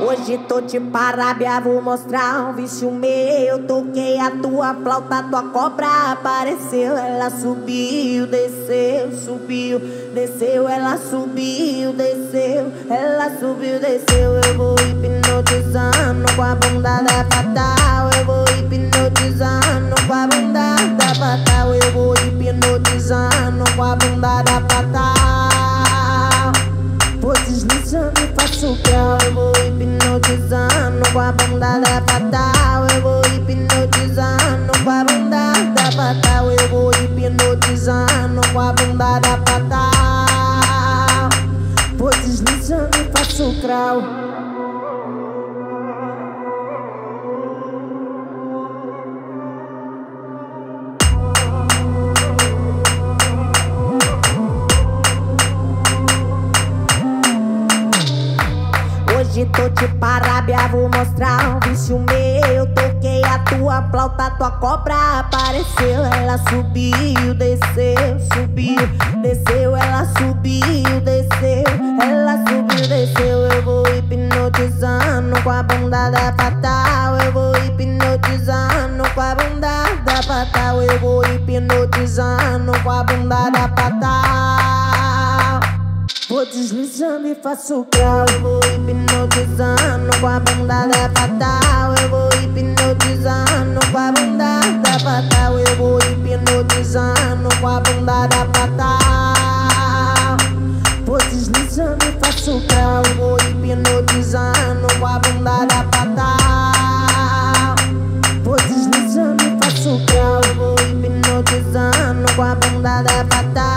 Hoje tô de parábia, vou mostrar um vício meu. Toquei a tua flauta, tua cobra apareceu. Ela subiu, desceu, subiu, desceu. Ela subiu, desceu, ela subiu, desceu. Eu vou hipnotizando com a bunda da fatal. Eu vou hipnotizando com a bunda da fatal. Eu vou hipnotizando com a bunda da fatal. Vou deslizando e faço grau. Eu vou hipnotizando com a bunda da fatal. Eu vou hipnotizando com a bunda da fatal. Eu vou hipnotizando com a bunda da fatal. Vou deslizando e faço grau. Hoje tô de parábia, vou mostrar um vício meu. Toquei a tua flauta, tua cobra apareceu. Ela subiu, desceu, subiu, desceu. Ela subiu, desceu, ela subiu, desceu. Eu vou hipnotizando com a bunda da fatal. Eu vou hipnotizando com a bunda da fatal. Eu vou hipnotizando com a bunda da fatal. Vou deslizando e faço grau. Eu vou hipnotizando com a bunda da fatal. Eu vou hipnotizando com a bunda da fatal. Eu vou hipnotizando com a bunda da fatal. Vou deslizando e faço grau. Eu vou hipnotizando com a bunda da fatal. Vou deslizando e faço grau. Eu vou hipnotizando com a bunda da fatal.